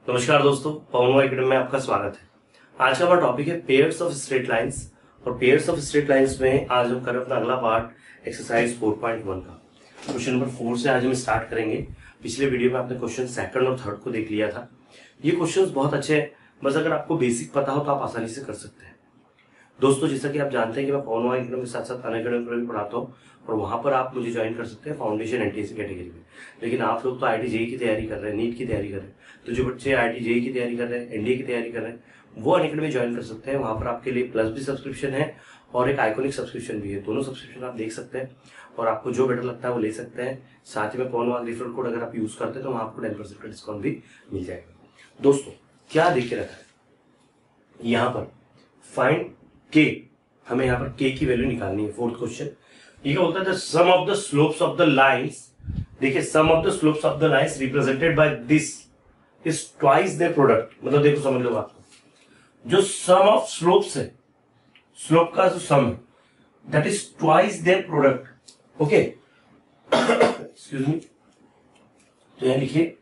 नमस्कार दोस्तों, पवन एकेडमी में आपका स्वागत है। आज का हमारा टॉपिक है पेयर्स ऑफ स्ट्रेट लाइंस। और पेयर्स ऑफ स्ट्रेट लाइंस में आज हम कर रहे हैं अपना अगला पार्ट एक्सरसाइज 4.1 का। क्वेश्चन नंबर 4 से आज हम स्टार्ट करेंगे। पिछले वीडियो में आपने क्वेश्चन सेकंड और थर्ड को देख लिया था। ये क्वेश्चंस बहुत अच्छे हैं, बस अगर आपको बेसिक पता हो तो आप आसानी से कर सकते हैं। दोस्तों, जैसा कि आप जानते हैं कि मैं पवन एकेडमी के साथ साथ अनअकैडमी पर भी पढ़ाता हूँ और वहां पर आप मुझे ज्वाइन कर सकते हैं फाउंडेशन एनटीएससी कैटेगरी में। लेकिन आप लोग तो आईआईटी जेईई की तैयारी कर रहे हैं, नीट की तैयारी कर रहे हैं, तो जो बच्चे आईआईटी जेईई की तैयारी कर रहे हैं, एनडीए की तैयारी कर रहे हैं, वो अनअकैडमी ज्वाइन कर सकते हैं। वहां पर आपके लिए प्लस भी सब्सक्रिप्शन है और एक आइकॉनिक सब्सक्रिप्शन भी है। दोनों सब्सक्रिप्शन आप देख सकते हैं और आपको जो बेटर लगता है वो ले सकते हैं। साथ ही में पवन रेफरल कोड अगर आप यूज करते हैं तो वहां आपको 10% का डिस्काउंट भी मिल जाएगा। दोस्तों, क्या देख के रखा है यहाँ पर, फाइंड के, हमें यहाँ पर के की वैल्यू निकालनी है। फोर्थ क्वेश्चन ये क्या बोलता है, the sum of the slopes of the lines. देखिए, sum of the slopes of the lines represented by this is twice their product. मतलब देखो, समझ लो बात, जो सम ऑफ स्लोप्स है, स्लोप का जो सम है that is twice their product. Okay, excuse me. तो यहां लिखिए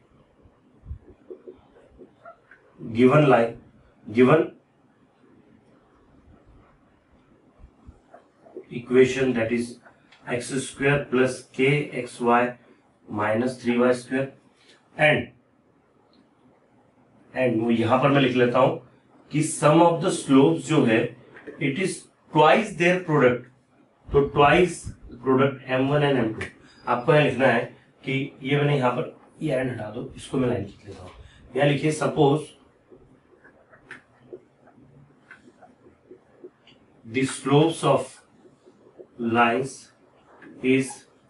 given line, given equation that is x square plus k xy minus 3y square and वो यहां पर मैं लिख लेता हूं कि sum of the slopes जो है it is twice their product। तो twice product m1 and m2 आपको यहां लिखना है कि ये मैंने यहां पर ये एंड हटा दो, इसको मैं लाइन लिख लेता हूं। यहां लिखिए suppose the slopes of lines is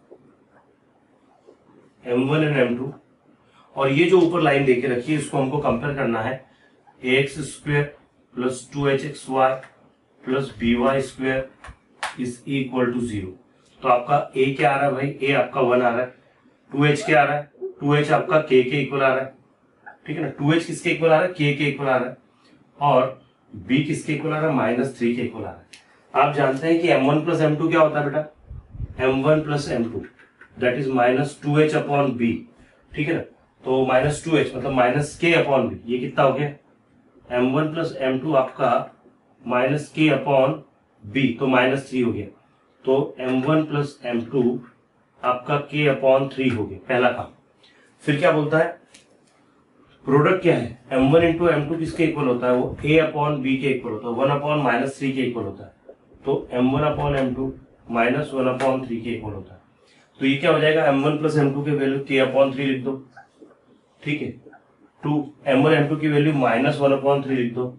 m1 and m2 और ये जो ऊपर लाइन देके रखी है इसको हमको कंपेयर करना है ax square plus 2hxy plus by square is equal to 0। तो आपका a क्या आ रहा है भाई, a आपका 1 आ रहा है, 2h क्या आ रहा है, 2h आपका k के इक्वल आ रहा है, ठीक है ना। 2h किसके इक्वल आ रहा है, k के इक्वल आ रहा है, और b किसके इक्वल आ रहा है, -3 के इक्वल आ रहा है। आप जानते हैं कि m1 प्लस m2 क्या होता है बेटा, m1 plus m2 that is -2h upon b, ठीक है ना। तो -2h मतलब -k अपॉन b, ये कितना हो गया, m1 प्लस m2 आपका -k अपॉन b, तो -3 हो गया। तो m1 प्लस m2 आपका k अपॉन 3 हो गया, पहला काम। फिर क्या बोलता है, प्रोडक्ट क्या है, m1 इंटू m2 किसके इक्वल होता है, वो a अपॉन b के इक्वल होता है, 1 अपॉन -3 के इक्वल होता है। तो m1 अपॉन m2 -1 अपॉन 3 के इक्वल होता है। तो ये क्या हो जाएगा, m1 प्लस m2 की वैल्यू k अपॉन 3 लिख दो, ठीक है। m1 m2 की वैल्यू -1 अपॉन 3 लिख दो,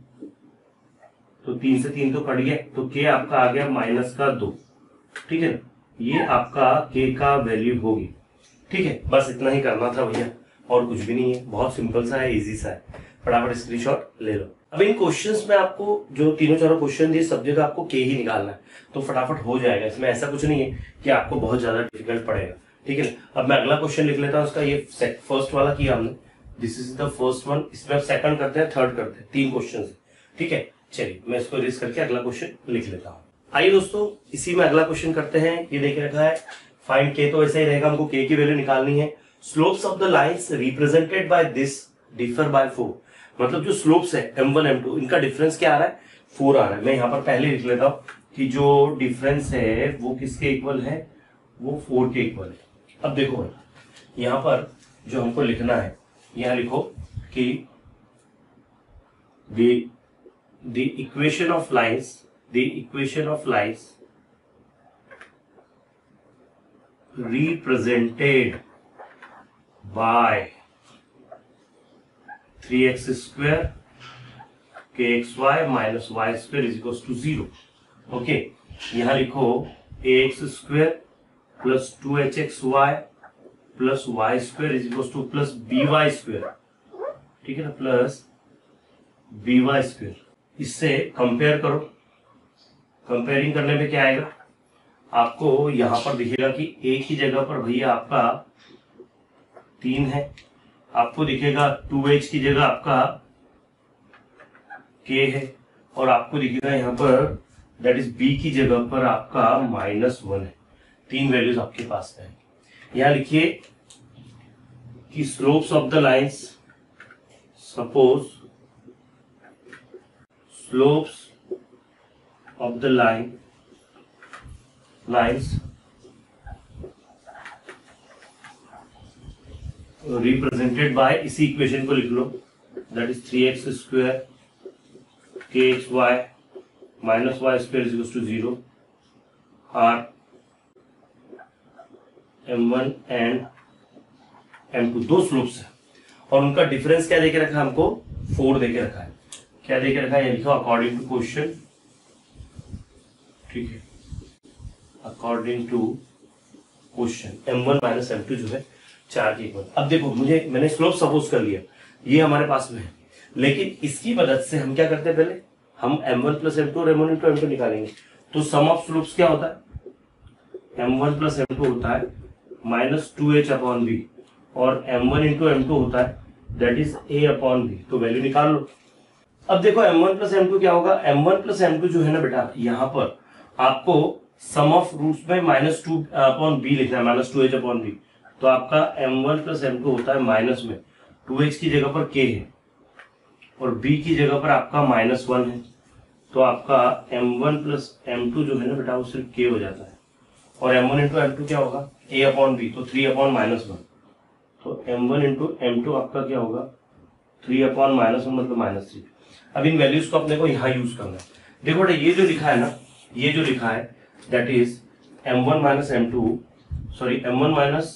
तो 3 से 3 तो कट गया, तो k आपका आ गया -2, ठीक है ना। ये आपका k का वैल्यू होगी, ठीक है। बस इतना ही करना था भैया, और कुछ भी नहीं है, बहुत सिंपल सा है, इजी सा है। फटाफट स्क्रीनशॉट ले लो। अब इन क्वेश्चंस में आपको जो तीनों चारों क्वेश्चन दिए सब जगह आपको के ही निकालना है, तो फटाफट हो जाएगा। इसमें ऐसा कुछ नहीं है कि आपको बहुत ज्यादा डिफिकल्ट पड़ेगा, ठीक है। अब मैं अगला क्वेश्चन लिख लेता हूँ। उसका ये फर्स्ट वाला किया हमने, this is the first one. इसमें सेकंड करते हैं, थर्ड करते हैं, 3 क्वेश्चन है, ठीक है। चलिए मैं इसको रिस्क करके अगला क्वेश्चन लिख लेता हूँ। आइए दोस्तों, इसी में अगला क्वेश्चन करते हैं। ये देख रखा है फाइंड के, तो ऐसा ही रहेगा, हमको के की वैल्यू निकालनी है। Slopes of the lines represented by this differ by 4। मतलब जो स्लोप्स है m1 m2 इनका डिफरेंस क्या आ रहा है, 4 आ रहा है। मैं यहाँ पर पहले लिख लेता हूँ कि जो डिफरेंस है वो किसके इक्वल है, वो 4 के इक्वल है। अब देखो भाई, यहाँ पर जो हमको लिखना है, यहाँ लिखो कि the equation of lines represented by 3x square kxy minus y square is equals to 0। Okay, यहां लिखो ax square plus 2hxy plus y square is equals to plus by square, ठीक है ना, प्लस by square। इससे compare करो, comparing करने में क्या आएगा, आपको यहां पर दिखेगा कि a की जगह पर भैया आपका 3 है, आपको दिखेगा 2h की जगह आपका k है, और आपको दिखेगा यहाँ पर दैट इज b की जगह पर आपका -1 है। 3 वैल्यूज आपके पास है। यहाँ लिखिए कि slopes of the lines suppose slopes of the lines represented by, इसी इक्वेशन को लिख लो, that is 3x square kxy minus y square is to 0 are m1 and m2 दो स्लोप्स है और उनका डिफरेंस क्या देके रखा है हमको 4 देके रखा है। क्या देके रखा है ये लिखो अकॉर्डिंग टू क्वेश्चन, ठीक है, according to question m1 minus m2 जो है 4 के इक्वल। अब देखो मैंने स्लोप सपोज कर लिया, ये हमारे पास में है, लेकिन इसकी मदद से हम क्या करते हैं, पहले हम m1 प्लस m2 और m1 इंटू m2 निकालेंगे। तो सम ऑफ स्लोप्स क्या होता है, m1 प्लस m2 होता है माइनस 2h अपॉन बी और m1 इंटू m2 होता है that is a upon b. तो वैल्यू निकाल लो। अब देखो m1 प्लस m2 क्या होगा, m1 प्लस m2 जो है ना बेटा, यहाँ पर आपको सम ऑफ रूट्स में माइनस 2 अपॉन बी लिखना है, माइनस 2h अपॉन बी। तो आपका m1 प्लस m2 होता है माइनस में 2h की जगह पर k है और b की जगह पर आपका माइनस 1 है। तो आपका m1 प्लस m2 जो है ना बेटा वो सिर्फ k हो जाता है और m1 इंटू m2 क्या होगा a अपॉन b, तो 3 अपॉन माइनस 1। तो m1 इंटू m2 आपका क्या होगा 3 अपॉन माइनस 1 मतलब माइनस 3। अब इन वैल्यूज को अपने को यहाँ यूज करना है। देखो बेटा ये जो लिखा है ना, ये जो लिखा है that is m1 minus m2 sorry m1 minus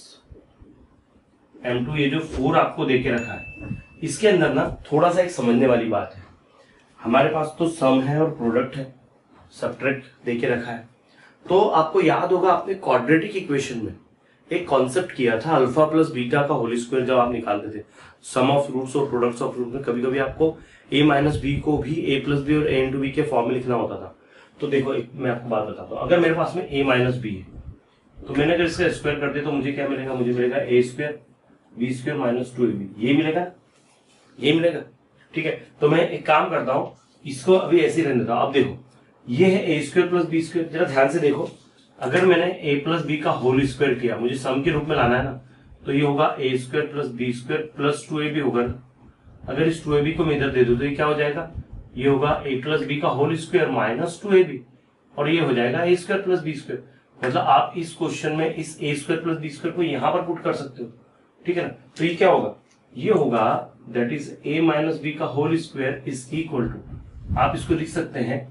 m2, ये जो 4 आपको देके रखा है, इसके अंदर ना थोड़ा सा एक समझने वाली बात है। हमारे पास तो सम है और प्रोडक्ट है, सब्ट्रैक्ट देके रखा है। तो आपको याद होगा आपने क्वाड्रेटिक इक्वेशन में एक कॉन्सेप्ट किया था अल्फा प्लस बीटा का होल स्क्वायर, जब आप निकालते थे सम ऑफ रूट्स और प्रोडक्ट्स ऑफ रूट में कभी कभी आपको a माइनस बी को भी a प्लस बी और a इंटू बी के फॉर्म में लिखना होता था। तो देखो मैं आपको बात बताता हूँ, अगर मेरे पास में a माइनस बी है तो मैंने अगर इसका स्क्वायर कर दिया तो मुझे क्या मिलेगा, मुझे मिलेगा a square b square minus 2ab, ये मिलेगा, ये मिलेगा, ठीक है। तो मैं एक काम करता हूँ, इसको अभी ऐसे ही रहने देता हूँ। अब देखो ये है a square plus b square, जरा ध्यान से देखो, अगर मैंने a प्लस बी का होल स्क्वायर किया, मुझे सम के रूप में लाना है ना, तो ये होगा a square plus b square plus 2ab होगा ना। अगर इस 2ab को मैं इधर दे दूं तो ये क्या हो जाएगा, ये होगा a प्लस बी का होल स्क्वायर माइनस 2ab और ये हो जाएगा a square plus b square. मतलब आप इस क्वेश्चन में इस a square plus b square को यहां पर पुट कर सकते हो, ठीक है ना। तो ये क्या होगा, ये होगा that is a minus b का whole square is equal to, आप इसको लिख सकते हैं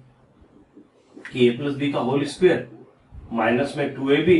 कि a प्लस बी का होल स्क्वायर माइनस में 2ab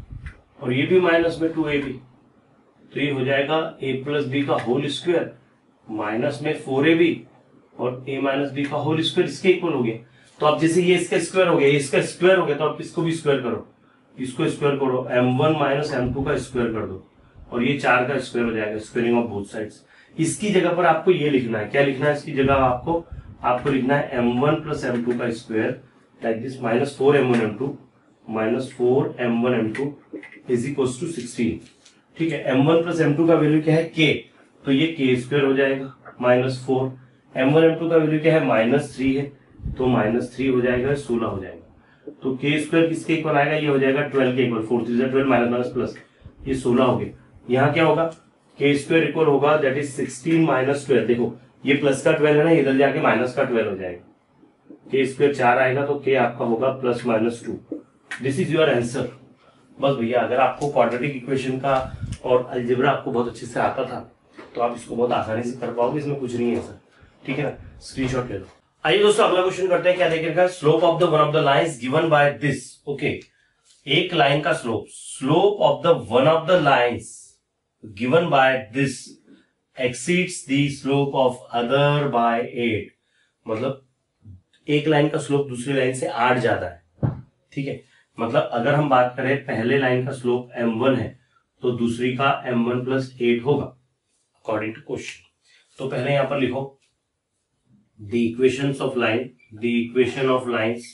और ये भी माइनस में 2ab, तो ये हो जाएगा a प्लस बी का होल स्क्वायर माइनस में 4ab और a माइनस बी का होल स्क्वायर इसके इक्वल हो गया। तो अब जैसे ये इसका स्क्वायर हो गया, इसका स्क्वायर हो गया, तो आप इसको भी स्क्वायर करो, इसको स्क्वायर करो, m1 माइनस m2 का स्क्वायर कर दो और ये 4 का स्क्वायर हो जाएगा, स्क्वायरिंग ऑफ बोथ साइड्स। इसकी जगह पर आपको ये लिखना है, क्या लिखना है इसकी जगह, आपको लिखना है m1 प्लस m2 का square like this minus 4m1 m2 minus 4m1 m2 is equal to 16, ठीक है। m1 प्लस m2 का वैल्यू क्या है k, तो ये k स्क्वायर हो जाएगा माइनस 4, m1 m2 का वैल्यू क्या है माइनस 3 है, तो माइनस 3 हो जाएगा 16 हो जाएगा। तो k स्क्वायर किसके इक्वल आएगा, ये हो जाएगा 12 के इक्वल, 4 3 12 माइनस माइनस प्लस, ये 16 हो गया। यहाँ क्या होगा, k स्क्वायर इक्वल होगा दैट इज 16 माइनस 12, देखो ये प्लस का 12 है ना, इधर जाके माइनस का 12 हो जाएगा, k स्क्वायर 4 आएगा तो k आपका होगा plus minus 2। This is your answer. बस भैया अगर आपको क्वाड्रेटिक इक्वेशन का और अलजेब्रा आपको बहुत अच्छे से आता था तो आप इसको बहुत आसानी से कर पाओगे, इसमें कुछ नहीं है सर, ठीक है ना, स्क्रीनशॉट ले लो। आइए दोस्तों अगला क्वेश्चन करते हैं, क्या देख रखा है, slope of the one of the lines given by this, okay. एक लाइन का slope, slope of the one of the lines given by this exceeds the slope of other by 8, मतलब एक लाइन का स्लोप दूसरी line से 8 ज्यादा है, ठीक है। मतलब अगर हम बात करें पहले लाइन का स्लोप m1 है तो दूसरी का m1 प्लस 8 होगा अकॉर्डिंग टू क्वेश्चन। तो पहले यहां पर लिखो the equations of line, the equation of lines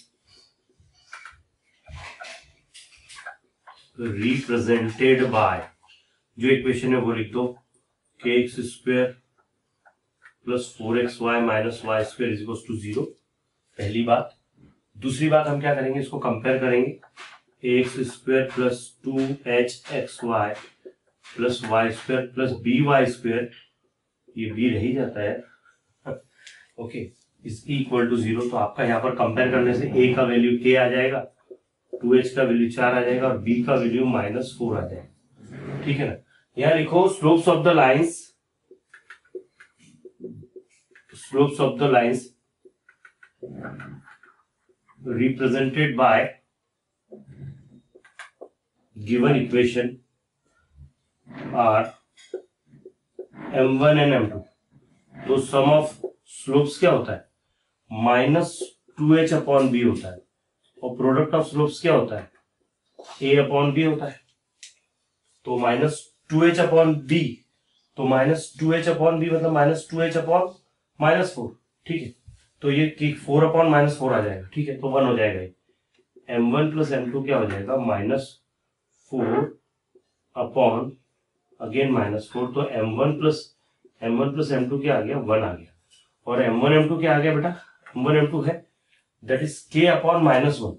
represented by, जो इक्वेशन है वो लिख दो kx square plus 4xy minus y square is equal to 0, पहली बात। दूसरी बात हम क्या करेंगे, इसको कंपेयर करेंगे, ax square plus 2hxy plus y square plus by square, ये b रह ही जाता है, ओके, इज इक्वल टू 0। तो आपका यहाँ पर कंपेयर करने से a का वैल्यू k आ जाएगा, 2h का वैल्यू 4 आ जाएगा और b का वैल्यू -4 आ जाएगा। ठीक है ना। यहाँ लिखो slopes of the lines, slopes of the lines represented by given equation are m1 and m2। तो सम ऑफ स्लोप्स क्या होता है, -2h अपॉन b होता है, और प्रोडक्ट ऑफ स्लोप्स क्या होता है, a अपॉन b होता है। तो -2h अपॉन b, तो -2h अपॉन b मतलब -2h अपॉन -4। ठीक है, तो ये 4 अपॉन -4 आ जाएगा। ठीक है, तो 1 हो जाएगा ये। m1 प्लस m2 क्या हो जाएगा, -4 अपॉन अगेन -4। तो m1 प्लस m2 क्या आ गया, 1 आ गया। और m1 m2 क्या आ गया बेटा, m1 m2 है that is k upon -1।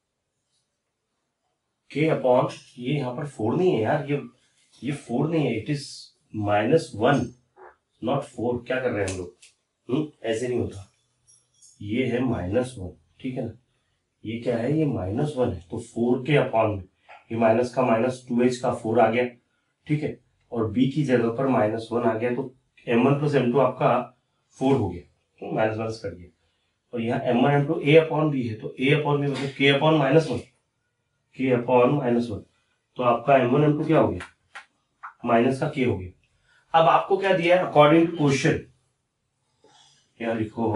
k upon, ये यहाँ पर 4 नहीं है यार, ये 4 नहीं है, इट इज -1 नॉट 4। क्या कर रहे हैं हम लोग, ऐसे नहीं होता, ये है -1। ठीक है ना, ये क्या है, ये -1 है। तो 4k अपॉन में ये माइनस का माइनस 2h का 4 आ गया। ठीक है, और b की जगह पर -1 आ गया, तो m1 प्लस m2 आपका 4 हो गया, माइनस कर दिया। और यहाँ m1 m2 a upon b है, तो a अपॉन b मतलब k अपॉन -1, k अपॉन -1। तो आपका m1 m2 क्या हो गया, माइनस का k हो गया। अब आपको क्या दिया है, अकॉर्डिंग टू क्वेश्चन, यहाँ लिखो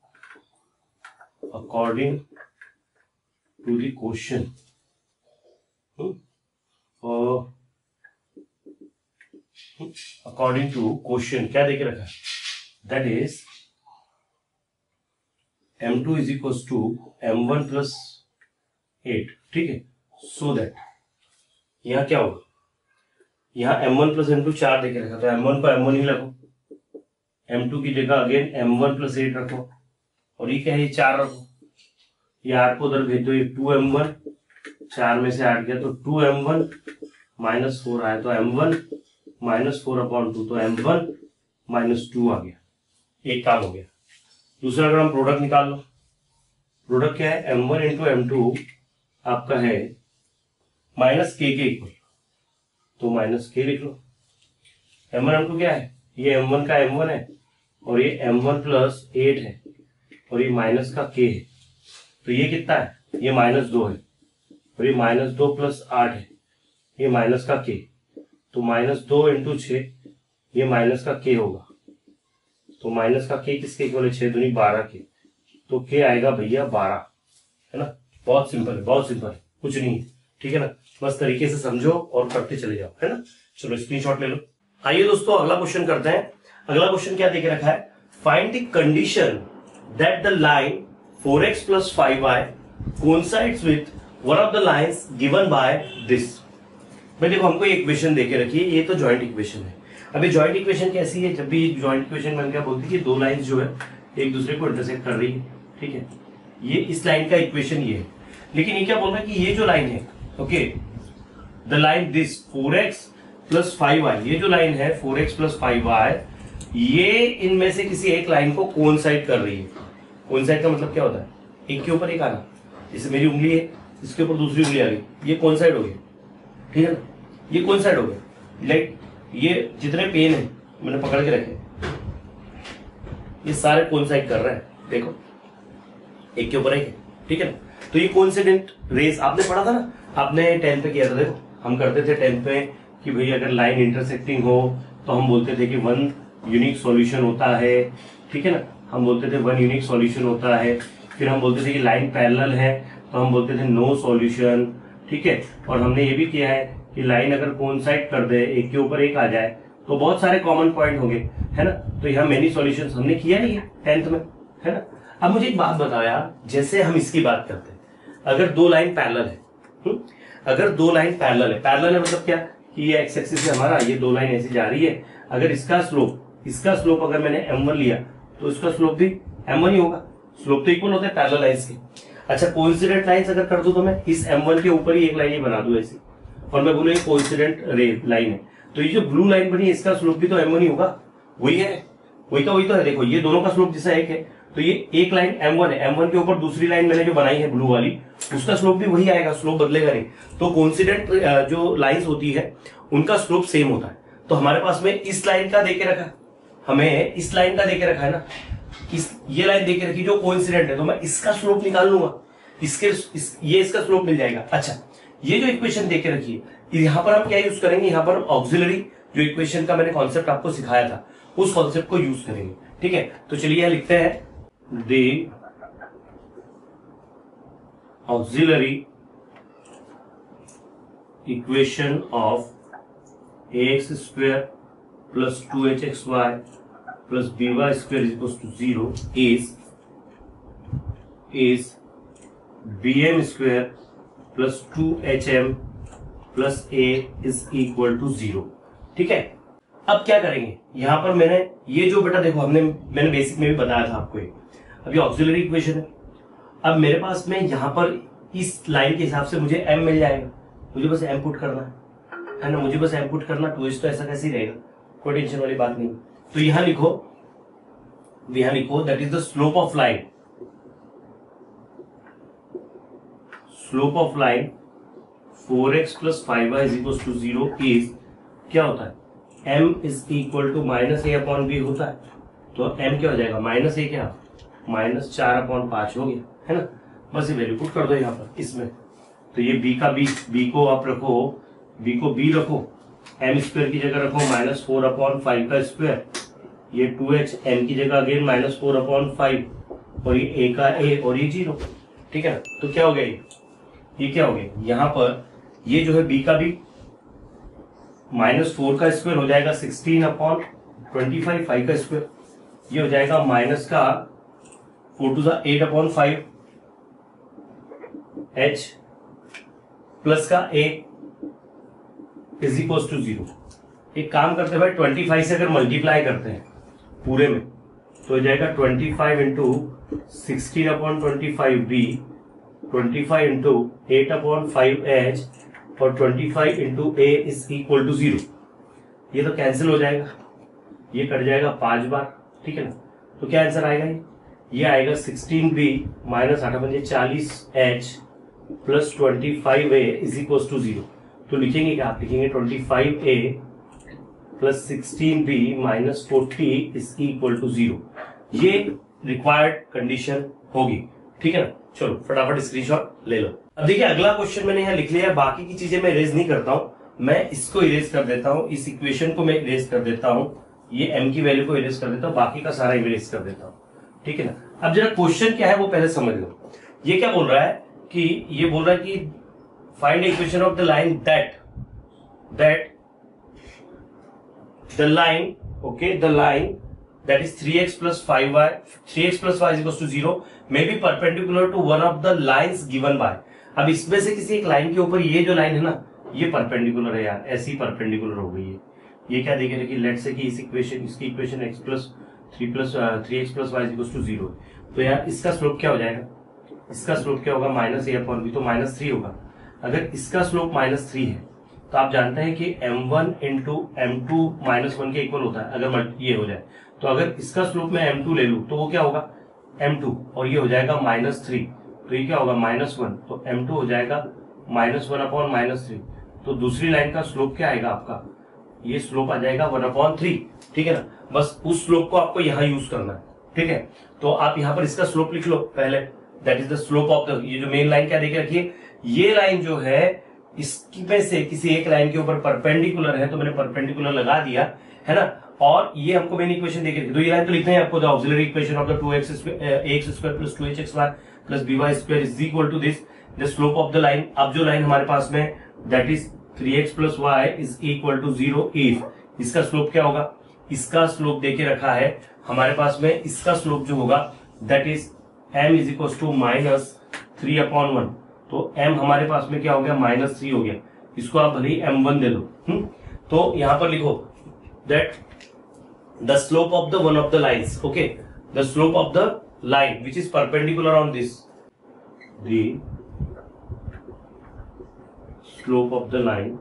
according to the question, according to question क्या देके रखा है, that is m2 is equal to m1 plus 8। ठीक है, सो दैट यहाँ क्या होगा, यहाँ m1 प्लस m2 4 देके रखा, तो m1 को m1 ही रखो, m2 की जगह अगेन m1 प्लस 8 रखो, और ये क्या है, ये 4 रखो। ये 8 को उधर भेज दो, ये 2m1, 4 में से 8 गया तो 2m1 -4 आया, तो m1 -4 अपॉन 2, तो m1 -2 आ गया। एक काम हो गया। दूसरा अगर हम प्रोडक्ट निकाल लो, प्रोडक्ट क्या है, m1 इंटू m2 आपका है -k के इक्वल, तो -k लिख लो। m1 m2 क्या है, ये m1 का m1 है और ये m1 प्लस 8 है और ये माइनस का k है, तो ये कितना है, ये -2 है और ये -2 प्लस 8 है, ये माइनस का k, तो -2 इंटू 6 ये माइनस का k होगा। तो माइनस का k किसके इक्वल है, 6 दूनी 12 के, तो k आएगा भैया 12, है ना। बहुत सिंपल है, बहुत सिंपल है, कुछ नहीं है। ठीक है ना, बस तरीके से समझो और करते चले जाओ, है ना। चलो स्क्रीनशॉट ले लो। आइए दोस्तों अगला क्वेश्चन करते हैं। अगला क्वेश्चन क्या देके रखा है, find the condition that the line 4x plus 5y coincides with one of the lines given by this. भाई देखो हमको एक इक्वेशन देके रखी है, ये तो जॉइंट इक्वेशन है। अभी जॉइंट इक्वेशन कैसी है, जब भी जॉइंट इक्वेशन में क्या बोलती है कि दो लाइंस जो है एक दूसरे को इंटरसेक्ट कर रही है। ठीक है, ये इस लाइन का इक्वेशन ये है, लेकिन ये क्या बोल रहा है कि ये जो लाइन है, okay, the line this 4x plus 5y, ये जो लाइन है 4x प्लस 5y, ये इनमें से किसी एक लाइन को कोइंसाइड कर रही है। कोइंसाइड का मतलब क्या होता है, एक के ऊपर एक आना। जैसे मेरी उंगली है, इसके ऊपर दूसरी उंगली आ गई, ये कोइंसाइड हो गया। ठीक है ना, ये कोइंसाइड हो गया। लाइक ये जितने पेन है मैंने पकड़ के रखे, ये सारे कोइंसाइड कर रहे हैं, देखो एक के ऊपर एक है। ठीक है ना, तो ये कोइंसिडेंट रेस आपने पढ़ा था ना, आपने 10th पे किया था। देखो हम करते थे 10th पे कि भाई अगर लाइन इंटरसेक्टिंग हो तो हम बोलते थे कि वन यूनिक सॉल्यूशन होता है। ठीक है ना, हम बोलते थे वन यूनिक सॉल्यूशन होता है। फिर हम बोलते थे कि लाइन पैरेलल है तो हम बोलते थे नो सॉल्यूशन। ठीक है, और हमने ये भी किया है कि लाइन अगर कोइंसाइड कर दे, एक के ऊपर एक आ जाए, तो बहुत सारे कॉमन पॉइंट होंगे, है ना। तो यहाँ मेनी सॉल्यूशंस हमने किया ही है 10th में, है ना। अब मुझे एक बात बताओ यार, जैसे हम इसकी बात करते हैं, अगर दो लाइन पैरेलल है, अगर दो लाइन पैरेलल है मतलब क्या कि ये एक्स एक्सिस से हमारा ये दो लाइन ऐसी जा रही है, अगर इसका स्लोप अगर मैंने m1 लिया तो इसका स्लोप भी m1 ही होगा। स्लोप तो इक्वल होता है पैरेलल लाइंस के। अच्छा, कोइंसिडेंट लाइंस अगर कर दूं तो मैं इस m1 के ऊपर ही एक लाइन ही बना दूं ऐसी, और मैं बोलूं ये कोइंसिडेंट लाइन है, तो ये जो ब्लू लाइन बनी है इसका स्लोप भी तो m1 ही होगा। वही है, वही तो है। देखो ये दोनों का स्लोप जैसा एक है, तो ये एक लाइन M1 है, M1 के ऊपर दूसरी लाइन मैंने जो बनाई है ब्लू वाली, उसका स्लोप भी वही आएगा, स्लोप बदलेगा नहीं। तो कोइंसिडेंट जो लाइंस होती है उनका स्लोप सेम होता है। तो हमारे पास में इस लाइन का देके रखा है, हमें इस लाइन का देके रखा है ना, ये लाइन देके रखी जो कोइंसिडेंट है, तो मैं इसका स्लोप निकाल लूंगा, ये इसका स्लोप मिल जाएगा। अच्छा, ये जो इक्वेशन देके रखी है, यहां पर हम क्या यूज करेंगे, यहां पर ऑक्सिलरी जो इक्वेशन का मैंने कॉन्सेप्ट आपको सिखाया था उस कॉन्सेप्ट को यूज करेंगे। ठीक है, तो चलिए यहां लिखते हैं the auxiliary equation of ax square plus 2hxy plus by square is equals to 0 is bm square plus 2hm plus a is equal to 0। ठीक है, अब क्या करेंगे, यहां पर मैंने ये जो बेटा देखो मैंने बेसिक में भी बताया था आपको, अभी ऑक्सिलरी इक्वेशन है। अब मेरे पास में यहां पर इस लाइन के हिसाब से मुझे m मिल जाएगा, मुझे बस m पुट करना है ना, मुझे बस m पुट करना, 2h तो ऐसा कैसे ही रहेगा, कोई टेंशन वाली बात नहीं। तो यहां लिखो that is the slope of line, slope of line 4x plus 5y is equal to 0 is क्या होता है, m is equal to minus a upon b होता है। तो m क्या हो जाएगा, माइनस a क्या, माइनस 4/5 हो गया, है ना। बस ये वैल्यू पुट कर दो यहाँ पर इसमें। तो ये b को आप रखो, b को b रखो, m स्क्वायर की जगह रखो -4/5 का स्क्वायर, ये 2h, m की जगह अगेन -4/5 और ये a का a और ये 0। ठीक है ना, तो क्या हो गया, ये क्या हो गया, यहाँ पर ये जो है b का b -4 का स्क्वायर हो जाएगा 16/25, 5 का स्क्वायर, ये हो जाएगा माइनस का 4 to 8/5 h प्लस का a इज इक्वल टू 0। एक काम करते हैं भाई, 25 से अगर मल्टीप्लाई करते हैं पूरे में तो हो जाएगा 25 इंटू 16/25 b, 25 इंटू 8/5 h और 25 into a is equal to 0। ये तो कैंसिल हो जाएगा, ये कट जाएगा 5 बार। ठीक है ना, तो क्या आंसर आएगा, ये आएगा 16b minus 8/40h plus 25a is equal to 0। तो लिखेंगे क्या, आप लिखेंगे 25a plus 16b minus 40 is equal to 0। ये रिक्वायर्ड कंडीशन होगी। ठीक है ना, चलो फटाफट स्क्रीनशॉट ले लो। अब देखिए अगला क्वेश्चन मैंने यहाँ लिख लिया, बाकी की चीजें मैं इरेज नहीं करता हूँ, मैं इसको इरेज कर देता हूँ, इस इक्वेशन को मैं इरेज कर देता हूँ, ये m की वैल्यू को इरेज कर देता हूँ, बाकी का सारा इरेज कर देता हूँ। ठीक है ना, अब जरा क्वेश्चन क्या है वो पहले समझ लो। ये क्या बोल रहा है कि, ये बोल रहा है कि find equation of the line that the line, okay, the line that is 3x plus 5y, 3x plus y is equals to 0 may be perpendicular to one of the lines given by। अब इसमें से किसी एक line के ऊपर ये जो line है ना, ये परपेंडिकुलर है यार, ऐसी परपेंडिकुलर हो गई है। ये क्या देखे रखी, लेट से कि इसकी equation x plus 3x plus y is equals to 0। तो यार इसका स्लोप क्या हो जाएगा, इसका स्लोप क्या होगा, -a/b, तो -3 होगा। अगर इसका स्लोप -3 है तो आप जानते हैं कि m1 इंटू m2 -1 के इक्वल होता है, अगर ये हो जाए तो अगर इसका स्लोप में m2 ले लूं तो वो क्या होगा m2 और ये हो जाएगा -3, तो ये क्या होगा -1, तो m2 हो जाएगा -1/-3। तो दूसरी लाइन का स्लोप क्या आएगा आपका, ये स्लोप आ जाएगा 1/3। ठीक है ना, बस उस स्लोप को आपको यहाँ यूज करना है। ठीक है, तो आप यहाँ पर इसका स्लोप लिख लो पहले, that is the slope of the, ये जो मेन लाइन क्या देखे रखिए, ये लाइन जो है इसमें से किसी एक लाइन के ऊपर परपेंडिकुलर है, तो मैंने परपेंडिकुलर लगा दिया है ना, और ये हमको मेन इक्वेशन देखे, तो ये लाइन तो लिखना है आपको, the auxiliary equation of the 2x square plus 2hxy plus by square is equal to this the slope of the line. अब जो लाइन हमारे पास में that is 3x plus y is equal to 0 if, इसका slope क्या होगा, इसका slope देके रखा है हमारे पास में, इसका स्लोप जो होगा that is m is equal to -3/1। तो m हमारे पास में क्या हो गया, -3 हो गया, इसको आप भले ही m1 दे लो। तो यहां पर लिखो that the slope of the one of the lines, okay, the slope of the line which is perpendicular on this, the slope of the line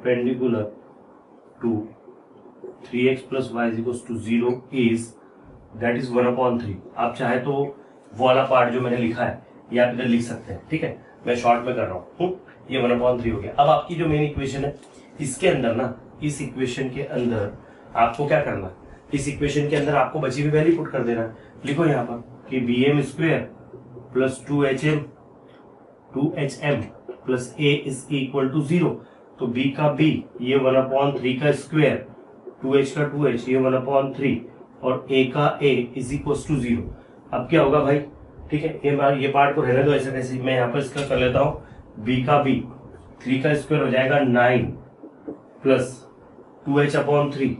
perpendicular to 3x plus y is equals to 0 is that is 1/3। आप चाहे तो वो वाला part जो मैंने लिखा है ये आप इधर लिख सकते हैं, ठीक है, मैं शॉर्ट में कर रहा हूँ। ये 1/3 हो गया। अब आपकी जो मेन इक्वेशन है इसके अंदर ना, इस इक्वेशन के अंदर आपको क्या करना है, इस इक्वेशन के अंदर आपको बची हुई वैल्यू पुट कर देना है। लिखो यहाँ पर कि bm square plus 2hm plus a is equal to 0। तो b का b ये 1/3 का स्क्वायर, 2h का 2h ये 1/3 और a का a इज इक्वल टू 0। अब क्या होगा भाई, ठीक है, ये पार्ट को रहने दो ऐसे कैसे, मैं यहाँ पर इसका कर लेता हूँ b का b, 3 का स्क्वायर हो जाएगा 9 प्लस 2h/3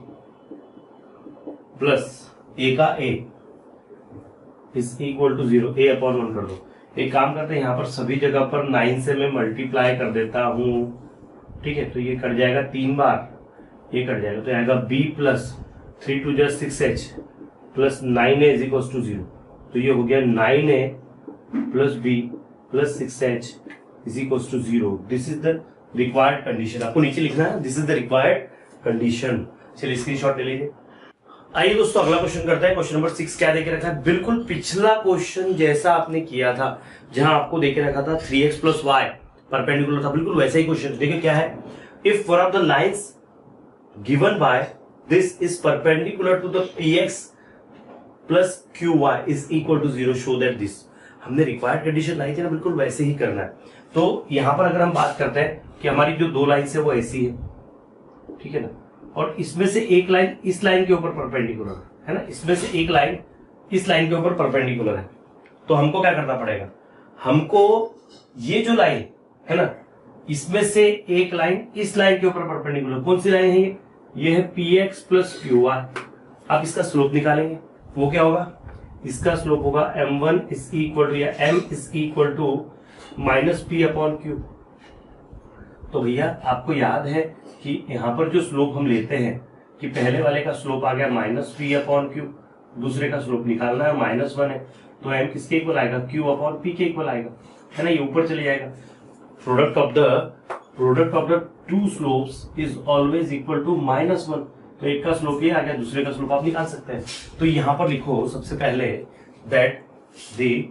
प्लस a का a is equal to 0, a/1 कर दो। एक काम करते हैं, यहाँ पर सभी जगह पर 9 से मैं मल्टीप्लाई कर देता हूँ, ठीक है, तो ये कट जाएगा 3 बार, ये कट जाएगा, तो आएगा b प्लस 3 2 जा 6h plus 9a is equal to 0। तो ये हो गया 9a plus b plus 6h is equal to 0। This is the required condition. आपको नीचे लिखना है this is the required condition. चलिए स्क्रीनशॉट ले लीजिए। आइए दोस्तों अगला क्वेश्चन करते हैं। क्वेश्चन नंबर 6 क्या देके रखा है, बिल्कुल पिछला क्वेश्चन जैसा आपने किया था, जहां आपको देके रखा था 3x प्लस वाई परपेंडिकुलर था, बिल्कुल वैसा ही क्वेश्चन। देखिए क्या है, if one of the lines given by this is perpendicular to the px plus qy is equal to 0 show that this. हमने रिक्वायर्ड कंडीशन लाई थी ना, बिल्कुल वैसे ही करना है। तो यहां पर अगर हम बात करते हैं कि हमारी जो दो लाइन्स है वो ऐसी है, ठीक है ना, और इसमें से एक लाइन इस लाइन के ऊपर परपेंडिकुलर है ना, इसमें से एक लाइन इस लाइन के ऊपर परपेंडिकुलर है। तो हमको क्या करना पड़ेगा, हमको ये जो लाइन है ना, इसमें से एक लाइन इस लाइन के ऊपर परपेंडिकुलर, कौन सी लाइन है ये है px प्लस qy। आप इसका स्लोप निकालेंगे, वो क्या होगा, इसका स्लोप होगा m1 इज इक्वल टू या m is equal to minus p/q। तो भैया आपको याद है कि यहाँ पर जो स्लोप हम लेते हैं कि पहले वाले का स्लोप आ गया माइनस p/q, दूसरे का स्लोप निकालना है -1 है, तो m किसके इक्वल आएगा, q/p के इक्वल आएगा, है ना, ये ऊपर चले जाएगा। Product of the two slopes is always equal to -1। तो एक का स्लोप ये आ गया, दूसरे का स्लोप आप निकाल सकते हैं। तो यहां पर लिखो सबसे पहले that the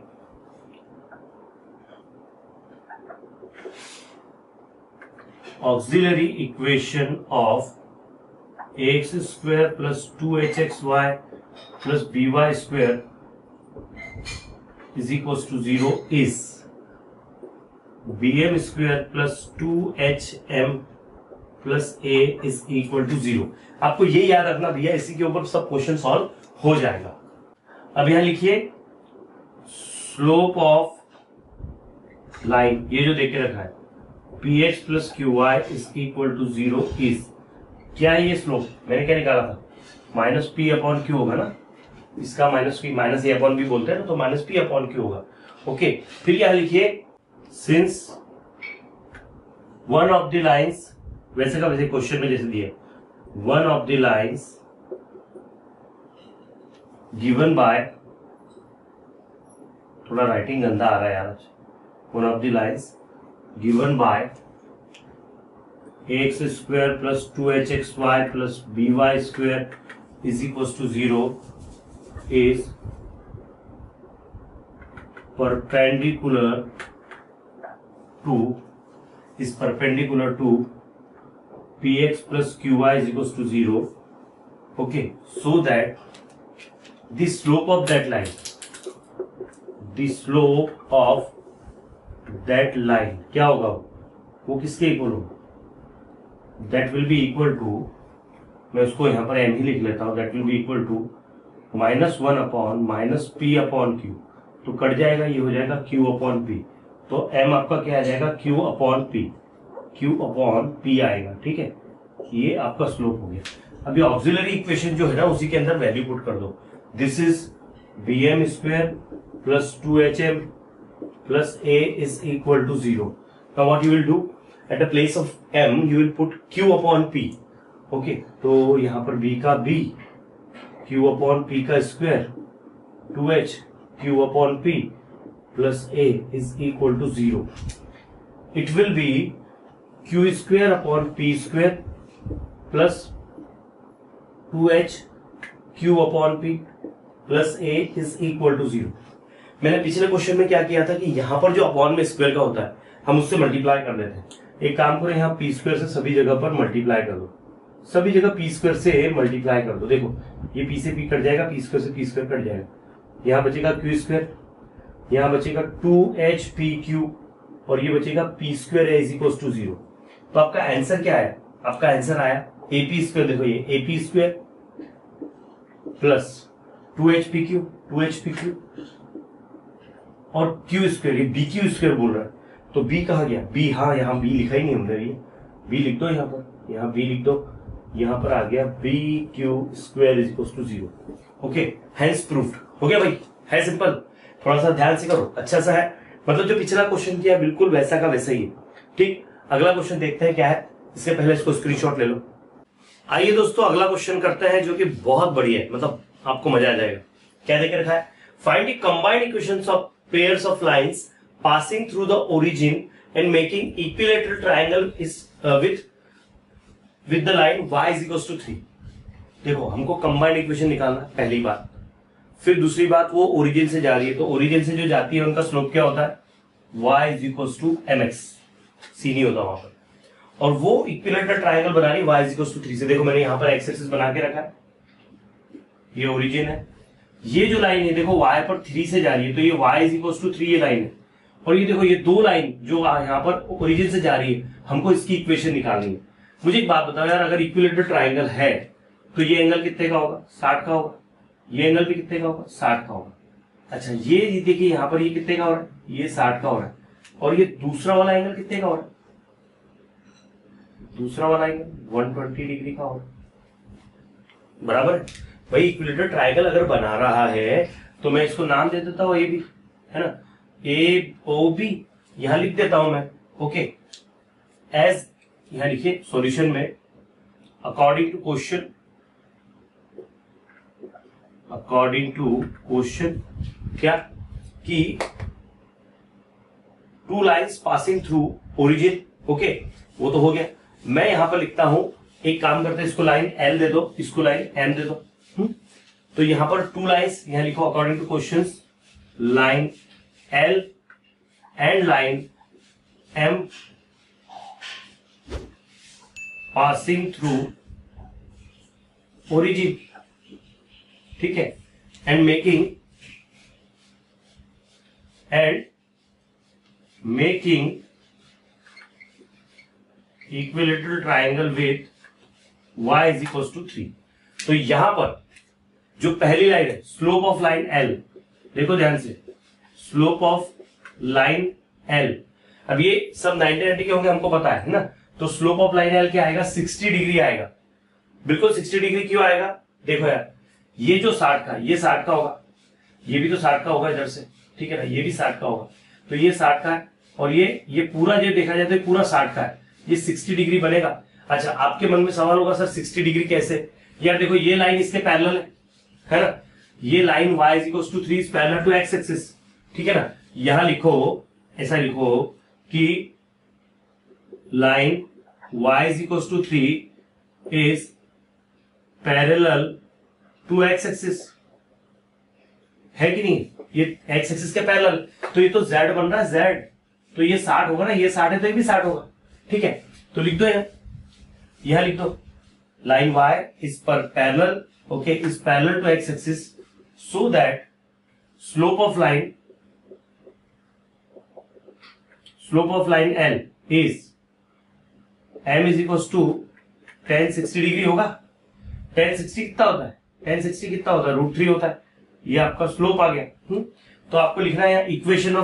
auxiliary equation of ax square plus 2hxy plus by square is equals to 0 is bm square plus 2hm plus a is equal to 0। आपको ये याद रखना भैया, इसी के ऊपर सब क्वेश्चन सॉल्व हो जाएगा। अब यहां लिखिए स्लोप ऑफ लाइन, ये जो देके रखा है px plus qy is equal to 0 is, क्या है ये स्लोप, मैंने क्या निकाला था, -p/q होगा ना, इसका माइनस a/b बोलते हैं ना, तो -p/q होगा। ओके, फिर यहां लिखिए since one of the lines, वैसे का वैसे क्वेश्चन में जैसे दिए, one of the lines given by, थोड़ा राइटिंग गंदा आ रहा है यार, one of the lines given by ax square plus 2hxy plus by square is equals to 0 is perpendicular to px plus qy is equals to 0. Okay, so that the slope of that line, the slope of that line क्या होगा, वो किसके equal होगा, that will be equal to, मैं उसको यहाँ पर m ही लिख लेता हूँ, that will be equal to -1 upon -p/q। तो कट जाएगा, ये हो जाएगा q/p। तो m आपका क्या आ जाएगा, q/p आएगा, ठीक है, ये आपका स्लोप हो गया। अभी ऑक्सिलरी इक्वेशन जो है ना, उसी के अंदर वैल्यू पुट कर दो। This is bm square plus 2hm plus a is equal to 0. Now what you will do, at the place of m you will put q/p. Okay, तो यहाँ पर b का b, q/p का square 2h q/p plus a is equal to 0. It will be q square upon p square plus 2h q/p plus a is equal to 0। मैंने पिछले question में क्या किया था कि यहां पर जो अपॉन में स्क्वायर का होता है हम उससे मल्टीप्लाई कर देते हैं। एक काम करो, यहाँ पी स्क्वायर से सभी जगह पर मल्टीप्लाई कर दो, सभी जगह पी स्क्वायर से मल्टीप्लाई कर दो। देखो ये पी से पी कट जाएगा, पी स्क्वायर से पी स्क्वायर कट जाएगा, यहाँ बचेगा क्यू स्क्वायर, यहाँ बचेगा 2hpq और ये बचेगा p square is equal to 0। तो आपका आंसर क्या है? आपका आंसर आया एपी स्क्वायर। देखो ये एपी स्क्वायर प्लस 2hpq और क्यू स्क्वायर, ये बी क्यू स्क्वायर बोल रहा है। तो बी कहा गया? बी, हाँ यहाँ बी लिखा ही नहीं हमने, ये बी लिख दो, यहाँ पर यहाँ बी लिख दो, यहाँ पर आ गया b q square is equal to 0। Okay, hence proved हो गया भाई, है सिंपल। थोड़ा सा ध्यान से करो, अच्छा सा है, मतलब जो पिछला क्वेश्चन किया बिल्कुल वैसा का वैसा ही है। ठीक, अगला क्वेश्चन देखते हैं क्या है, इससे पहले इसको स्क्रीनशॉट ले लो। आइए दोस्तों अगला क्वेश्चन करते हैं जो कि बहुत बढ़िया है, मतलब आपको मजा आ जाएगा। क्या देख रखा है? Find the combined equations of pairs of lines passing through the origin and making equilateral triangle is with the line y is equals to 3। देखो हमको कंबाइंड इक्वेशन निकालना, पहली बात। फिर दूसरी बात, वो ओरिजिन से जा रही है, तो ओरिजिन से जो जाती है उनका स्लोप क्या होता है? y is equals to mx, सी नहीं होता वहां पर। और वो इक्विलेटरल ट्राइंगल बना रही है y is equals to 3 से। देखो मैंने यहां पर एक्स एक्सिस बना के रखा है, ये ओरिजिन है, ये जो लाइन है देखो y पर 3 से जा रही है, तो ये y is equals to 3 ये लाइन है। और ये देखो ये दो लाइन जो यहाँ पर ओरिजिन से जा रही है, हमको इसकी इक्वेशन निकालनी है। मुझे एक बात बताओ यार, अगर इक्विलेटरल ट्राइंगल है तो ये एंगल कितने का होगा? 60 का होगा। ये एंगल भी कितने का होगा? 60 का होगा। अच्छा ये देखिए यहाँ पर ये कितने का हो रहा है? ये 60 का हो रहा है। और ये दूसरा वाला एंगल कितने का हो रहा है? दूसरा वाला एंगल 120 डिग्री का हो रहा है, बराबर है भाई। इक्विलेटरल ट्राइंगल अगर बना रहा है तो मैं इसको नाम दे देता हूँ ए बी, है ना, ए ओ बी, यहां लिख देता हूं मैं। ओके, एज यहां लिखिए सॉल्यूशन में अकॉर्डिंग टू क्वेश्चन क्या कि two lines passing through origin. Okay, वो तो हो गया। मैं यहां पर लिखता हूं, एक काम करते हैं, इसको लाइन एल दे दो, इसको लाइन एम दे दो। तो यहां पर टू लाइंस, यहां लिखो according to question line L and line M passing through origin, ठीक है, and making equilateral triangle with y is equals to 3। तो यहां पर जो पहली लाइन है, स्लोप ऑफ लाइन L, देखो ध्यान से, स्लोप ऑफ लाइन एल। अब ये सब 90 के होंगे हमको पता है ना, तो स्लोप ऑफ लाइन एल क्या आएगा? 60 डिग्री आएगा। बिल्कुल 60 डिग्री क्यों आएगा? देखो यार, ये जो 60 का, ये 60 का होगा, ये भी तो 60 का होगा इधर से, ठीक है ना, ये भी 60 का होगा, तो ये 60 का है। और ये पूरा जो देखा जाए तो पूरा 60 का है, ये 60 डिग्री बनेगा। अच्छा आपके मन में सवाल होगा, सर 60 डिग्री कैसे? यार देखो ये लाइन इसके पैरेलल है ना, ये line y is equals to 3 is parallel to x axis, ठीक है ना। यहां लिखो, ऐसा लिखो कि line y is equals to 3 is parallel to x axis, है कि नहीं? ये x axis के पैरेलल, तो ये तो z बन रहा है, z, तो ये 60 होगा ना, ये 60 है तो ये भी 60 होगा, ठीक है। तो लिख दो यहां लिख दो line y is parallel, okay, is parallel to x axis so that slope of line L is m is equals to tan 60 degree होगा। tan 60 कितना होता है? tan 60 कितना होता है? √3 होता है। ये आपका स्लोप आ गया। तो आपको लिखना है equation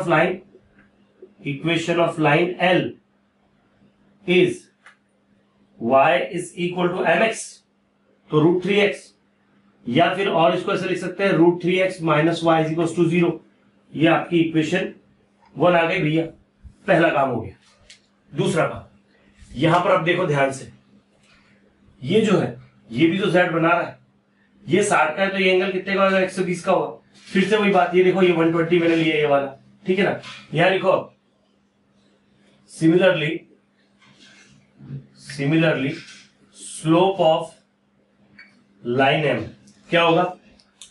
of line L is y is equal to mx, तो √3x, या फिर और इसको ऐसे लिख सकते हैं √3x minus y is equals to 0। ये आपकी इक्वेशन 1 आ गई भैया, पहला काम हो गया। दूसरा काम, यहां पर अब देखो ध्यान से, ये जो है ये भी तो z बना रहा है, ये 60 का है तो ये एंगल कितने का होगा? 120 का होगा। फिर से वही बात, ये देखो ये 120 मैंने लिया ये वाला, ठीक है ना। यहां लिखो similarly slope of line m क्या होगा?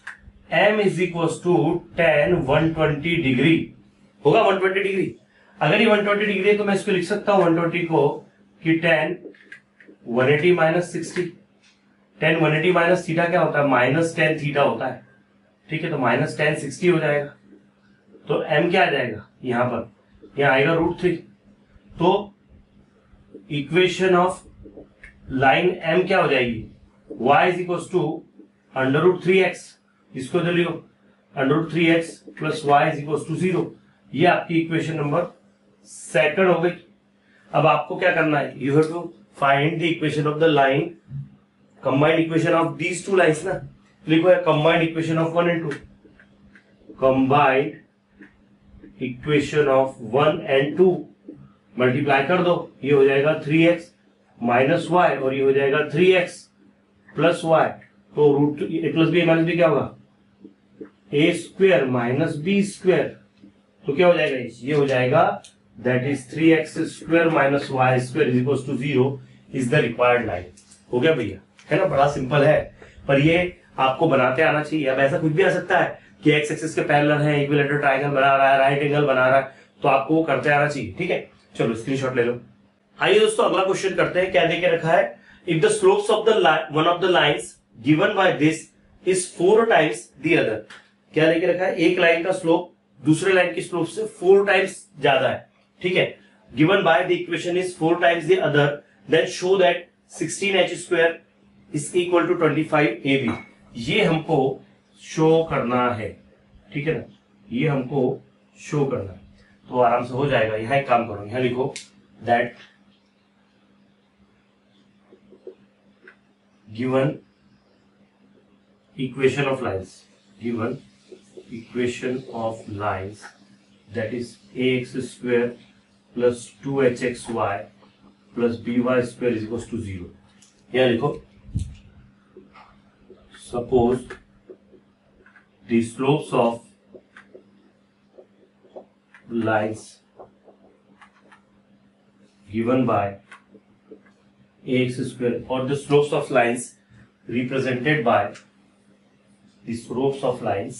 m is equal to tan 120 degree होगा। 120 डिग्री, अगर ये 120 डिग्री है तो मैं इसको लिख सकता हूं 120 को कि tan 180 minus 60। tan 180 minus theta क्या होता है? माइनस tan थीटा होता है। ठीक है, तो माइनस tan 60 हो जाएगा। तो m क्या आ जाएगा यहां पर? यहां आएगा √3। तो इक्वेशन ऑफ लाइन m क्या हो जाएगी? y is equal to √3x, इसको जो लियो √3x plus y is equal to 0। ये आपकी इक्वेशन नंबर सेकंड हो गई। अब आपको क्या करना है? You have to find the equation of the line, combined equation of these two lines ना। लिखो combined equation of 1 and 2, combined equation of 1 and 2 multiply कर दो, ये हो जाएगा 3x माइनस वाई और ये हो जाएगा 3x प्लस वाई। तो root a plus b minus b क्या होगा? A square minus b square. तो क्या हो जाएगा? ये हो जाएगा that is 3x square minus y square is equal to 0 is the required line. हो गया भैया, है ना? बड़ा सिंपल है, पर ये आपको बनाते आना चाहिए। अब ऐसा कुछ भी आ सकता है कि एक्स एक्सिस के पैरेलल है, इक्विलेटरल ट्रायंगल बना रहा है, राइट एंगल बना रहा है, तो आपको वो करते आना चाहिए। ठीक है, चलो स्क्रीनशॉट ले लो। आइए दोस्तों अगला क्वेश्चन करते हैं। क्या देके रखा है? If the slopes of the one of the lines given by this is 4 times the other. क्या देके रखा है? एक लाइन का स्लोप दूसरे लाइन की स्लोप से 4 टाइम्स ज्यादा है। ठीक है, given by the equation is 4 times the other, then show that 16h square is equal to 25ab। ये हमको शो करना है। ठीक है ना, ये हमको शो करना है, तो आराम से हो जाएगा। यहां एक काम करो, यहां लिखो that given equation of lines, given equation of lines that is ax square plus 2hxy plus by square is equal to 0। यहां लिखो suppose the slopes of lines given by ax square or the slopes of lines represented by the slopes of lines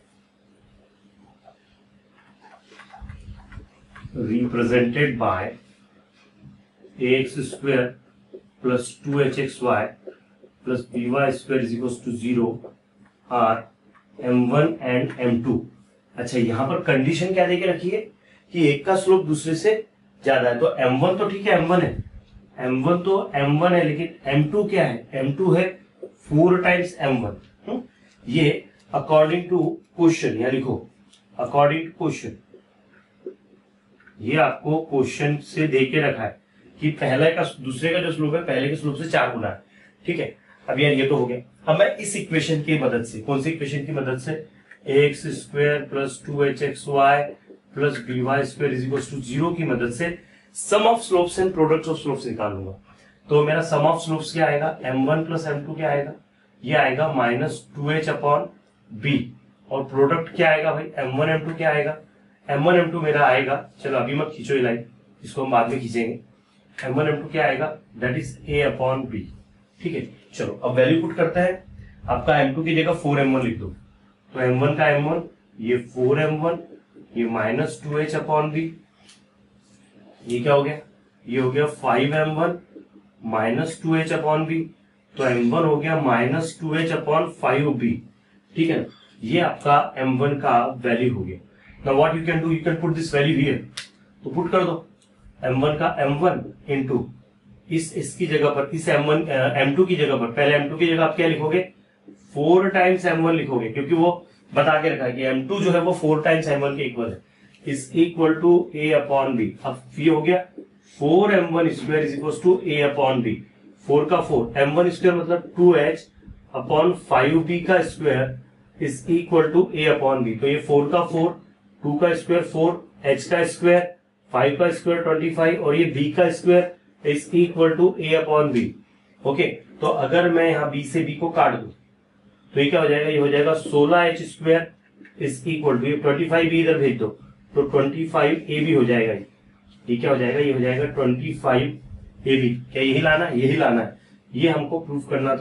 represented by ax square plus 2hxy plus by square is equals to 0 are m1 and m2। अच्छा, यहां पर condition क्या देके रखी है कि एक का स्लोप दूसरे से ज्यादा है। तो m1 तो ठीक है, m1 है, m1 तो m1 है, लेकिन m2 क्या है? m2 है 4 टाइम्स m1। ये अकॉर्डिंग टू क्वेश्चन, यहां लिखो अकॉर्डिंग टू क्वेश्चन, ये आपको क्वेश्चन से देके रखा है कि पहले का दूसरे का जो स्लोप है पहले के स्लोप से 4 गुना है। ठीक है, अब यार ये तो हो गया। अब मैं इस इक्वेशन की मदद से, कौन सी इक्वेशन की मदद से? ax square plus 2hxy plus by square is equal to 0 की मदद से sum of slopes and product of slopes निकालूंगा। तो मेरा सम ऑफ स्लोप्स क्या आएगा? m1 प्लस m2 क्या आएगा? ये आएगा माइनस 2h अपॉन b। और प्रोडक्ट क्या आएगा भाई? m1 m2 क्या आएगा? m1 m2 मेरा आएगा, चलो अभी मत खींचो ये लाइन, इसको हम बाद में खींचेंगे। m1 m2 क्या आएगा? That is a upon b। ठीक है, चलो अब वैल्यू पुट करते हैं। आपका m2 की जगह 4m1 लिख दो। तो m1 का m1 ये 4m1, ये माइनस 2h अपॉन बी, ये क्या हो गया? ये हो गया 5m1 minus 2h upon b. तो m1 हो गया माइनस 2h अपॉन 5b। ठीक है ना, ये आपका m1 का वैल्यू हो गया। Now what you can do, you can put this value here. तो पुट कर दो m1 का m1 इंटू इसकी जगह पर, इस m1 m2 की जगह पर, पहले m2 की जगह आप क्या लिखोगे? 4 टाइम्स m1 लिखोगे, क्योंकि वो बता के रखा है कि m2 जो है वो 4 टाइम्स m1 के इक्वल है, is equal to a upon b. अब ये हो गया 4m1 square is equal to a upon b. 4 का 4, m1 स्क्वायर मतलब 2h अपॉन 5b का square is equal to a upon b. तो ये 4 का 4, 2 का स्क्वायर 4, h का स्क्वायर 5 का स्क्वायर 25 और ये b का square is equal to a upon b. Okay, तो अगर मैं यहाँ b से b को काट दूं तो ये क्या हो जाएगा? ये हो जाएगा 16h square is equal to 25b इधर भेज दो तो 25ab हो जाएगा। ये क्या हो जाएगा? ये हो जाएगा 25ab। क्या यही लाना है? यही लाना है, ये हमको प्रूफ करना था।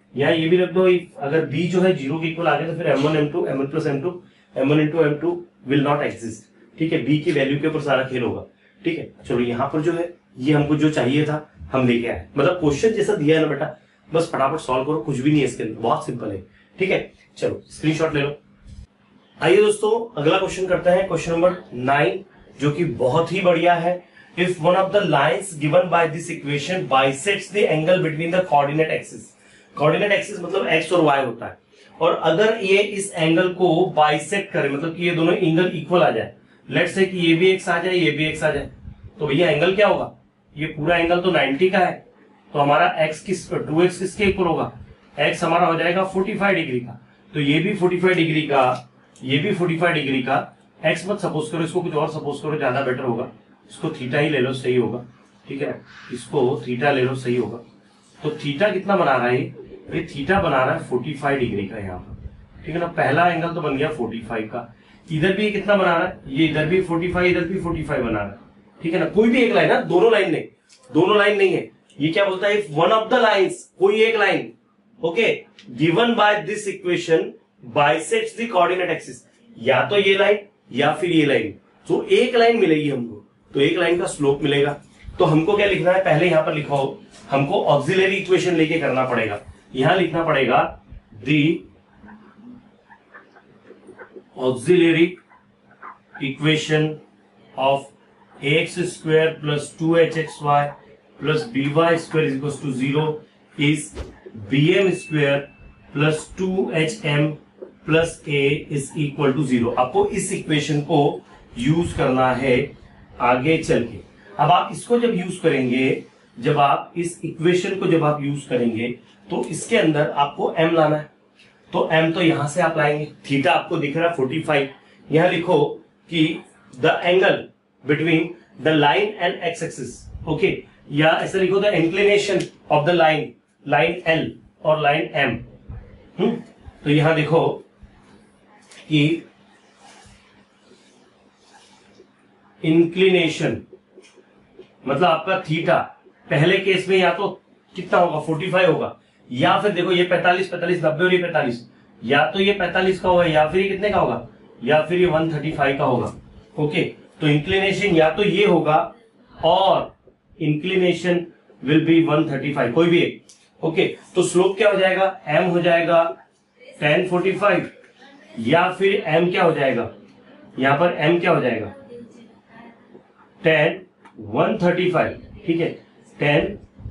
यहाँ ये भी रख दो, अगर बी जो है 0 के इक्वल आ गया तो फिर m1 m2 m1 plus m2 m1 into m2 will not exist. ठीक है, बी की वैल्यू के ऊपर सारा खेल होगा। ठीक है, चलो यहाँ पर जो है ये हमको जो चाहिए था हम लेके आए, मतलब क्वेश्चन जैसा दिया है ना बेटा, बस फटाफट सॉल्व करो, कुछ भी नहीं है इसके अंदर, बहुत सिंपल है। ठीक है, चलो स्क्रीनशॉट ले लो। आइए दोस्तों अगला क्वेश्चन करते हैं, क्वेश्चन नंबर 9, जो कि बहुत ही बढ़िया है। If one of the lines given by this equation bisects the angle between the coordinate axis, coordinate axis मतलब एक्स और वाई होता है, और अगर ये इस एंगल को बाइसेक्ट करे, मतलब कि ये दोनों एंगल इक्वल आ जाए, लेट्स से कि ये भी एक्स आ जाए ये भी एक्स आ जाए, तो भैया एंगल क्या होगा, ये पूरा एंगल तो 90 का है, तो हमारा x किस 2x किसके इक्वल होगा, x हमारा हो जाएगा 45 डिग्री का, तो ये भी 45 डिग्री का, ये भी 45 डिग्री का। x मत सपोज करो, इसको कुछ और सपोज करो, ज्यादा बेटर होगा, इसको थीटा ही ले लो, सही होगा। ठीक है, इसको थीटा ले लो, सही होगा। तो थीटा कितना बना रहा है ये थीटा बना रहा है 45 डिग्री का यहाँ पर। ठीक है ना, पहला एंगल तो बन गया 45 का, इधर भी कितना बना रहा है, ये इधर भी 45 इधर भी 45 बना रहा है। ठीक है ना, कोई भी एक लाइन है, दोनों लाइन नहीं, दोनों लाइन नहीं है, ये क्या बोलता है, वन ऑफ द लाइन्स, कोई एक line, okay, given by this equation bisects the coordinate axis, या तो ये लाइन या फिर ये लाइन, तो एक लाइन मिलेगी हमको, तो एक लाइन का स्लोप मिलेगा। तो हमको क्या लिखना है, पहले यहां पर लिखो, हमको ऑक्सिलरी इक्वेशन लेके करना पड़ेगा, यहां लिखना पड़ेगा the auxiliary equation of ax square plus 2hxy plus by square is equals to 0 is bm square plus 2hm plus a is equal to 0। आपको इस इक्वेशन को यूज करना है आगे चल के। अब आप इसको जब यूज करेंगे, जब आप इस इक्वेशन को जब आप यूज करेंगे तो इसके अंदर आपको m लाना है, तो m तो यहां से आप लाएंगे, थीटा आपको दिख रहा है 45, यहां लिखो कि the angle between the line and x axis, okay, या ऐसा लिखो the inclination of the line, line L और लाइन एम। तो यहां देखो कि इंक्लिनेशन मतलब आपका थीटा पहले केस में या तो कितना होगा 45 होगा, या फिर देखो ये 45 45 90 और ये 45, या तो ये 45 का होगा या फिर ये कितने का होगा, या फिर ये 135 का होगा। ओके, तो इंक्लिनेशन या तो ये होगा और इंक्लिनेशन विल बी 135, कोई भी एक। ओके, तो स्लोप क्या हो जाएगा, m हो जाएगा tan 45, या फिर m क्या हो जाएगा, यहां पर m क्या हो जाएगा tan 135। ठीक है, tan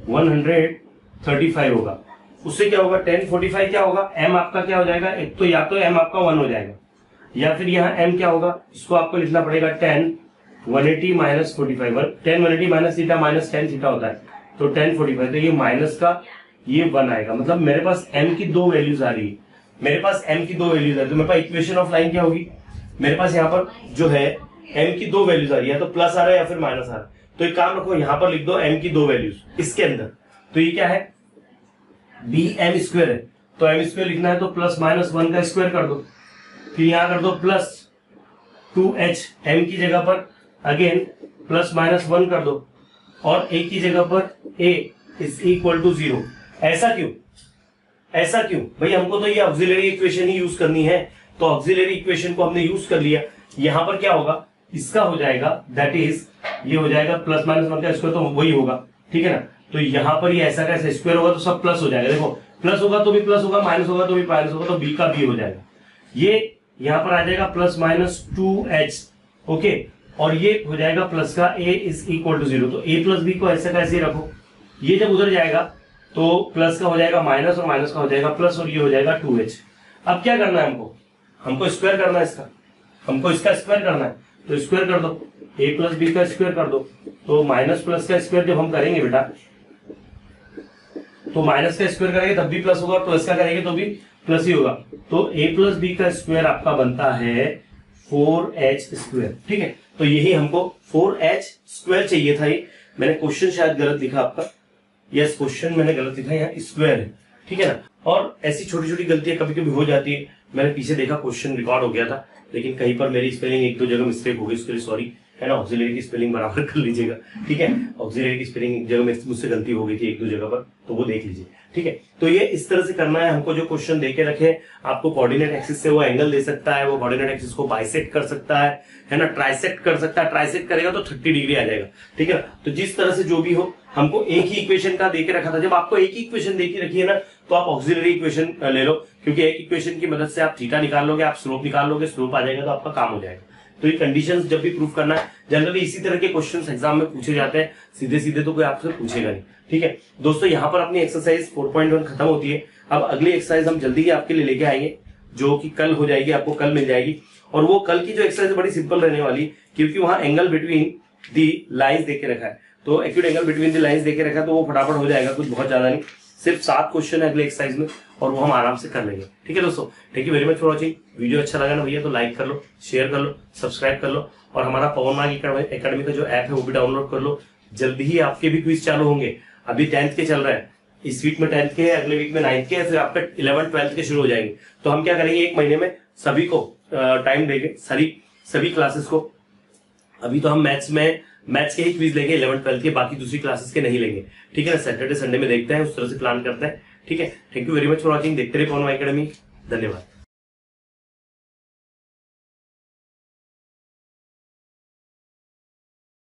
135 होगा, उससे क्या होगा tan 45 क्या होगा, m आपका क्या हो जाएगा, एक तो या तो m आपका 1 हो जाएगा, या फिर यहाँ m क्या होगा, इसको आपको लिखना पड़ेगा tan 180 minus 45, tan 180 minus theta minus tan theta होता है, तो tan 45, तो ये माइनस का ये 1 आएगा, मतलब मेरे पास m की दो वैल्यूज आ रही है, मेरे पास m की दो वैल्यूज आ रही है, तो मेरे पास इक्वेशन ऑफ लाइन क्या होगी, मेरे पास यहाँ पर जो है m की दो वैल्यूज आ रही है, तो प्लस आ रहा है या फिर माइनस आ रहा है, तो एक काम रखो यहाँ पर लिख दो m की दो वैल्यूज इसके अंदर, तो ये क्या है बी एम स्क्वायर है, तो m स्क्वायर लिखना है तो प्लस माइनस 1 का स्क्वायर कर दो, फिर यहां कर दो प्लस 2h, m की जगह पर अगेन प्लस माइनस 1 कर दो, और a की जगह पर a इज इक्वल टू 0। ऐसा क्यों, ऐसा क्यों भाई, हमको तो ये ऑक्सिलरी इक्वेशन ही यूज करनी है, तो ऑक्सिलरी इक्वेशन को हमने यूज कर लिया। यहां पर क्या होगा, इसका हो जाएगा दैट इज ये हो जाएगा प्लस माइनस 1 का स्क्वायर, तो वही होगा। ठीक है ना, तो यहां पर ये ऐसा कैसे स्क्वायर होगा तो सब प्लस हो जाएगा, देखो प्लस होगा तो भी प्लस होगा, माइनस होगा तो भी माइनस होगा, तो बी का बी हो जाएगा, ये यहां पर आ जाएगा प्लस माइनस 2h। ओके, और ये हो जाएगा प्लस का a इज इक्वल टू 0, तो a प्लस बी को ऐसे कैसे रखो, ये जब उधर जाएगा तो प्लस का हो जाएगा माइनस और माइनस का हो जाएगा प्लस, और ये हो जाएगा 2h। अब क्या करना है हमको, हमको स्क्वायर करना है इसका, हमको इसका स्क्वायर करना है, तो स्क्वायर कर दो, a प्लस बी का स्क्वायर कर दो, तो माइनस प्लस का स्क्वायर जब हम करेंगे बेटा, तो माइनस का स्क्वायर करेंगे तब भी प्लस होगा, प्लस का करेंगे तो भी प्लस ही होगा, तो a प्लस बी का स्क्वायर आपका बनता है 4h स्क्वायर। ठीक है, तो यही हमको 4h स्क्वायर चाहिए था, ये मैंने क्वेश्चन शायद गलत लिखा आपका, यस क्वेश्चन मैंने गलत लिखा, यहाँ स्क्वायर है। ठीक है ना, और ऐसी छोटी छोटी गलतियां कभी कभी हो जाती है, मैंने पीछे देखा क्वेश्चन रिकॉर्ड हो गया था, लेकिन कहीं पर मेरी स्पेलिंग एक दो जगह मिस्टेक हो गई, उसके लिए सॉरी। है ना। ऑक्सिलरी की स्पेलिंग बराबर कर लीजिएगा, ठीक है। ऑक्सिलरी की स्पेलिंग जगह में मुझसे गलती हो गई थी एक दो जगह पर, तो वो देख लीजिए, ठीक है। तो ये इस तरह से करना है हमको। जो क्वेश्चन देके रखे आपको कोऑर्डिनेट एक्सिस से वो एंगल दे सकता है, वो कोऑर्डिनेट एक्सिस को बाइसेक्ट कर सकता है ना, ट्राइसेक्ट कर सकता है। ट्राइसेक्ट करेगा तो 30 डिग्री आ जाएगा, ठीक है। तो जिस तरह से जो भी हो, हमको एक ही इक्वेशन का देके रखा था। जब आपको एक ही इक्वेशन देके रखी है ना, तो आप ऑक्सिलरी इक्वेशन ले लो, क्योंकि एक इक्वेशन की मदद से आप थीटा निकाल लोगे, आप स्लोप निकाल लोगे, स्लोप आ जाएगा तो आपका काम हो जाएगा। तो ये कंडीशंस जब भी प्रूफ करना है, जनरली इसी तरह के क्वेश्चंस एग्जाम में पूछे जाते हैं, सीधे सीधे तो कोई आपसे पूछेगा नहीं, ठीक है। दोस्तों यहाँ पर अपनी एक्सरसाइज 4.1 खत्म होती है। अब अगली एक्सरसाइज हम जल्दी ही आपके लिए लेके आएंगे, जो कि कल हो जाएगी, आपको कल मिल जाएगी। और वो कल की जो एक्सरसाइज बड़ी सिंपल रहने वाली, क्योंकि वहां एंगल बिटवीन दी लाइंस देके रखा है, तो acute angle between the lines देके रखा है, तो वो फटाफट हो जाएगा, कुछ बहुत ज्यादा नहीं। सिर्फ 7 क्वेश्चन है अगले एक्सरसाइज में, और वो हम आराम से कर लेंगे, ठीक है दोस्तों। Thank you very much for watching. Video अच्छा लगा ना भैया तो लाइक कर लो, शेयर कर लो, सब्सक्राइब कर लो, और हमारा पवन मार्ग एकेडमी का जो ऐप है वो भी डाउनलोड कर लो। जल्दी ही आपके भी क्विज चालू होंगे। अभी 10th के चल रहे हैं, इस वीक में 10th के है, अगले वीक में 9th के है, फिर आपका 11th 12th के शुरू हो जाएंगे। तो हम क्या करेंगे, एक महीने में सभी को टाइम देंगे, सभी क्लासेस को। अभी तो हम मैथ्स के ही क्विज लेंगे 11th 12th के, बाकी दूसरी क्लासेस के नहीं लेंगे, ठीक है ना। सैटरडे संडे में देखते हैं, उस तरह से प्लान करते हैं, ठीक है। Thank you very much for watching. देखते रहिए पवन मार्ग एकेडमी। धन्यवाद।